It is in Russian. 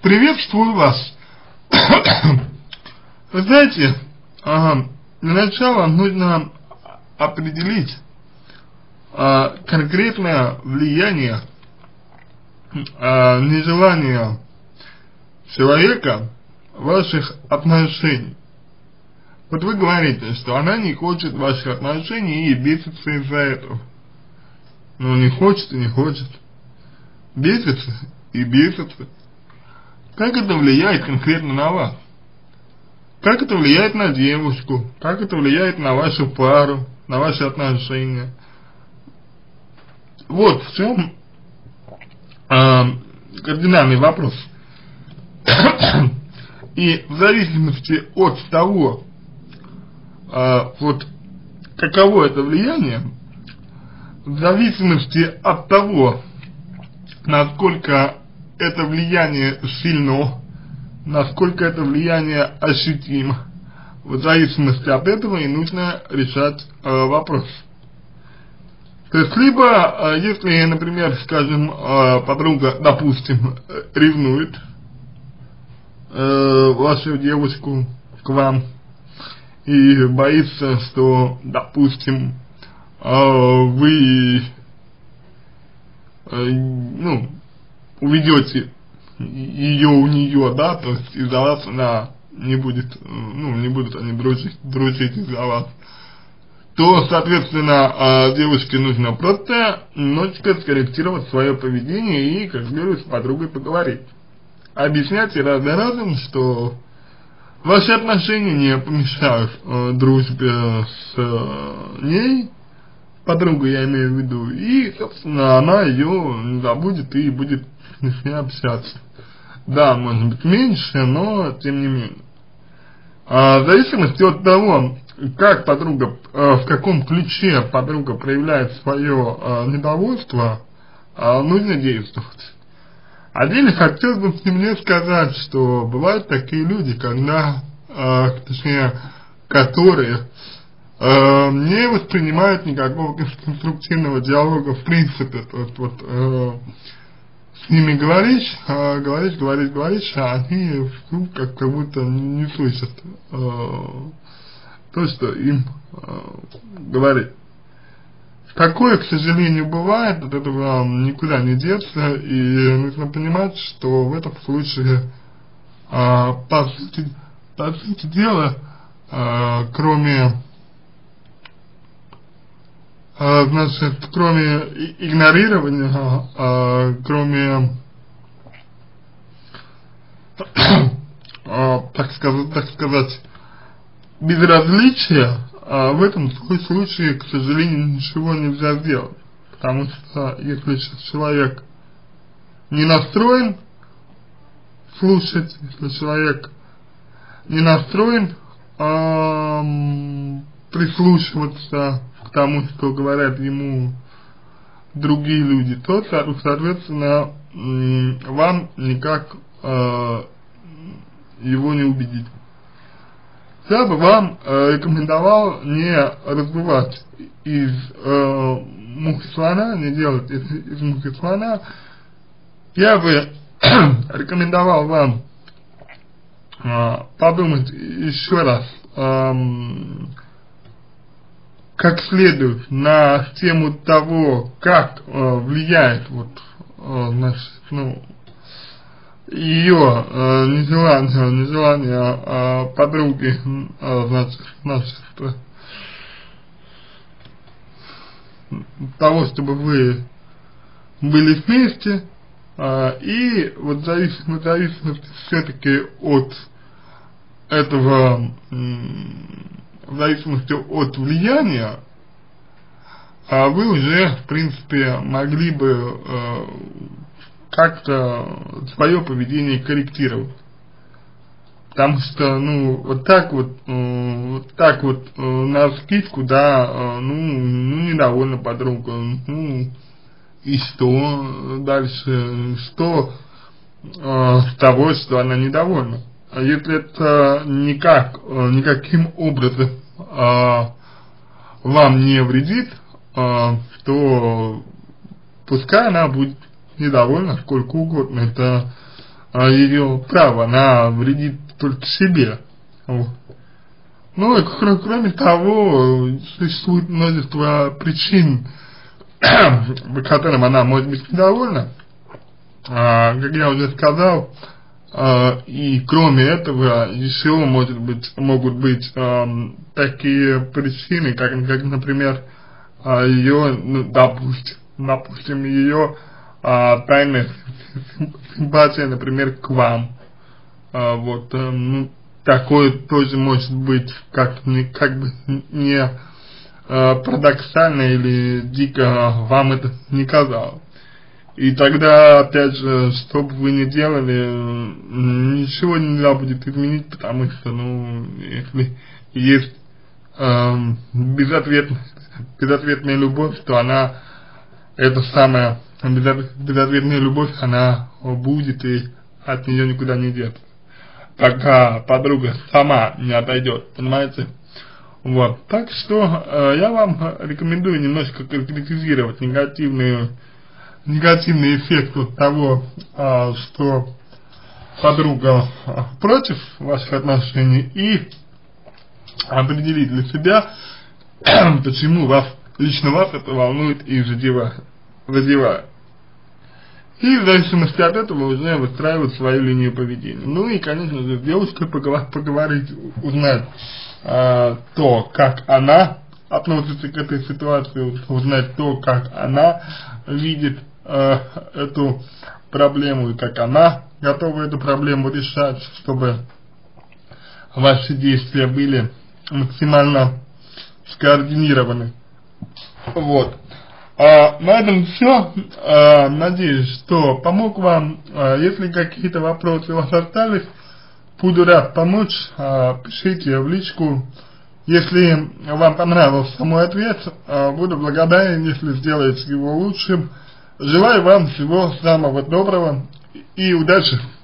Приветствую вас. Вы знаете, для начала нужно определить конкретное влияние нежелания человека ваших отношений. Вот вы говорите, что она не хочет ваших отношений и бесится из-за этого. Но не хочет и не хочет. Бесится и бесится. Как это влияет конкретно на вас? Как это влияет на девушку? Как это влияет на вашу пару, на ваши отношения? Вот в чем кардинальный вопрос. И в зависимости от того, вот каково это влияние, в зависимости от того, насколько это влияние сильно, насколько это влияние ощутимо, в зависимости от этого и нужно решать вопрос. То есть, либо, если, например, скажем, подруга, допустим, ревнует вашу девушку к вам и боится, что, допустим, вы, уведете ее у нее, да, то есть из-за вас она не будет, не будут они дружить из-за вас, то, соответственно, девушке нужно просто немножечко скорректировать свое поведение и, как говорится, с подругой поговорить. Объяснять ей раз за разом, что ваши отношения не помешают дружбе с ней, подругу я имею в виду, и, собственно, она ее не забудет и будет с ней общаться. Да, может быть меньше, но тем не менее. В зависимости от того, как подруга, в каком ключе подруга проявляет свое недовольство, нужно действовать. Отдельно хотел бы мне сказать, что бывают такие люди, когда, точнее, которые не воспринимают никакого конструктивного диалога в принципе. То есть вот с ними говоришь, а они как будто не слышат то, что им говорит. Такое, к сожалению, бывает, от этого никуда не деться, и нужно понимать, что в этом случае, по сути дела, кроме игнорирования, кроме, так сказать, безразличия, в этом случае, к сожалению, ничего нельзя сделать. Потому что если человек не настроен слушать, если человек не настроен прислушиваться к тому, что говорят ему другие люди, то, соответственно, вам никак его не убедить. Я бы вам рекомендовал не разбивать из мухи слона, не делать из мухи слона. Я бы рекомендовал вам подумать еще раз, как следует на тему того, как влияет ее нежелание подруги, того, чтобы вы были вместе, и вот в зависимости все-таки от этого, в зависимости от влияния, вы уже, в принципе, могли бы как-то свое поведение корректировать. Потому что, вот так вот навскидку, да, недовольна подруга, и что дальше, что с того, что она недовольна. А если это никаким образом вам не вредит, то пускай она будет недовольна сколько угодно. Это ее право, она вредит только себе. Вот. Ну и кроме того, существует множество причин, по которым она может быть недовольна. Как я уже сказал, и кроме этого еще могут быть такие причины, как например, ее, ну, допустим, ее тайная симпатия, например, к вам. Вот, ну, такое тоже может быть как бы не парадоксально или дико вам это не казалось. И тогда, опять же, что бы вы ни делали, ничего нельзя будет изменить, потому что, ну, если есть безответная любовь, то она, эта самая безответная любовь, она будет и от нее никуда не деться, пока подруга сама не отойдет, понимаете? Вот, так что я вам рекомендую немножко конкретизировать негативный эффект от того, что подруга против ваших отношений, и определить для себя, почему лично вас это волнует и задевает. И в зависимости от этого уже выстраивать свою линию поведения. Ну и, конечно же, с девушкой поговорить, узнать то, как она относится к этой ситуации, узнать то, как она видит эту проблему и как она готова эту проблему решать, чтобы ваши действия были максимально скоординированы. Вот. На этом все. Надеюсь, что помог вам. Если какие-то вопросы у вас остались, буду рад помочь. Пишите в личку. Если вам понравился мой ответ, буду благодарен, если сделаете его лучшим. Желаю вам всего самого доброго и удачи!